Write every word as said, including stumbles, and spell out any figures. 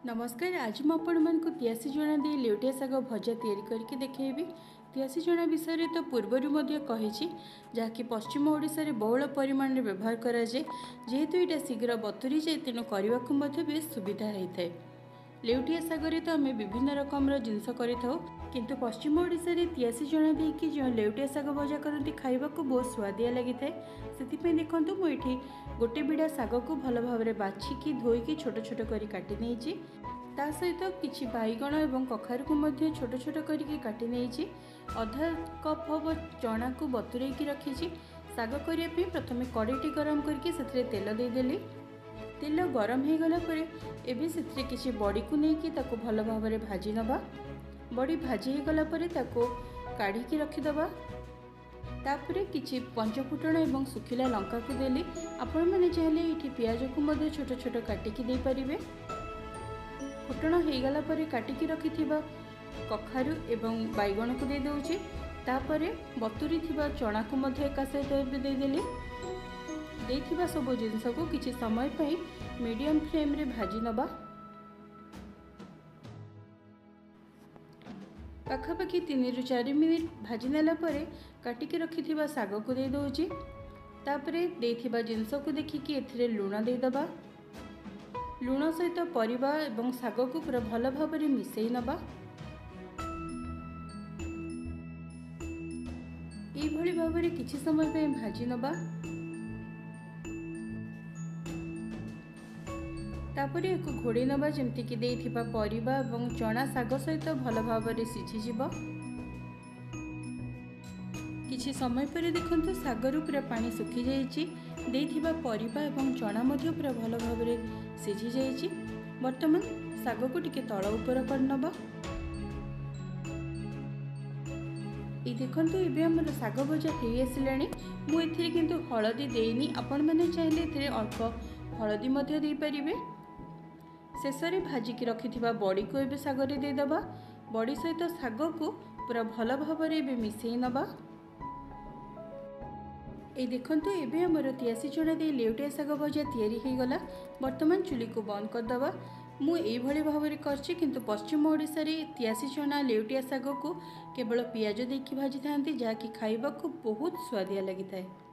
नमस्कार। आज मुझे तियासी चना दे लेउटिया साग भजा तैयारी करके देखी। तियासी चना विषय तो पूर्वर कही जहाँकि पश्चिम ओडिशा रे बहुल परिमाण में व्यवहार कराए जेहेतु यहाँ शीघ्र बतुरी जाए तेणु करने को बेस सुविधा होता है। लेउटिया सागर तो आम विभिन्न रकम जिनस किंतु पश्चिम ओडिशा रे तियासी चना देकी जो लेउटिया साग भजा करती खाइबा को बहुत स्वादिया लगी है। से देखो मुझे गोटे बिड़ा साग को भल भाव में बाछिकी धोईकी छोट छोट कर काटी नहीं ता सहित किछि बैगण और कखारु को छोट छोट करके काटी नहीं अधा कप हम चना को बतुरे रखी साग करने प्रथम कड़ेटी गरम करके तेल देदेली। तेल गरम हो गला एबे से किछि बड़ी को लेकिन ताको भल भाव में भाजी नबा। बड़ी भाजी हो गला ताको काढ़ी रखीदबा। तापरे किछि पंचफुटण एवं सुखिला लंका को देली। आपण माने चाहले ये पियाज को मध्य छोट छोट काटिकी दे परिबे। फुटण हो गला काटिकी रखिथिबा कखारु एवं बैगण को दे दउची। तापरे बतुरी थिबा चना को मध्य एका सहित दे देली। देथिबा सब जिनस को किछि समय पई मीडियम फ्लेम रे भाजी नबा। पाखापाखि तीन रु चार मिनिट भाजी नेला परे काटिकी रखिथिबा साग को दे दउची। तापरे देथिबा जिनस को देखिकी एथिरे लूण दे दबा। लूण सहित परिबा एवं साग को पूरा भल भाव में मिसई नबा। एभली भाव में किछि समय पे भाजी नबा। तापरे एक घोड़े नबा जेमति कि देथिबा परिबा एवं चना साग सहित भल भाव में सिझी जिवो। किछि समय पर देखंतु सागरु पूरा पानी सुखी जाइछि। देथिबा परिबा एवं चना मध्य पूरा भल भाव में सिझी जाइछि। वर्तमान साग को टिके तळ ऊपर कर नबा। ये देखंतु एबे हमर साग भजा हेई आसिलानी। मु एथिरे किंतु हळदी देइनी। आपण माने चाहिले एथिरे अल्प हळदी मध्य देई परिबे। शेष में भाजिकी रखिथिबा बड़ी को एबे सागर दे दबा। बड़ी सहित साग को पूरा भल भाव में मिसई नबा। ये देखंतु एबे हमर तियासी चना दे लेउटिया साग भजा तैयारी हो गला। वर्तमान चुली को बंद कर दबा। मु एई भली भाव में करछि किंतु पश्चिम ओडिशा रे तियासी चना लेउटिया साग को केवल पियाज देकी भाजी थांती जहाँकि खाइबा को बहुत स्वादिया लगी थाए।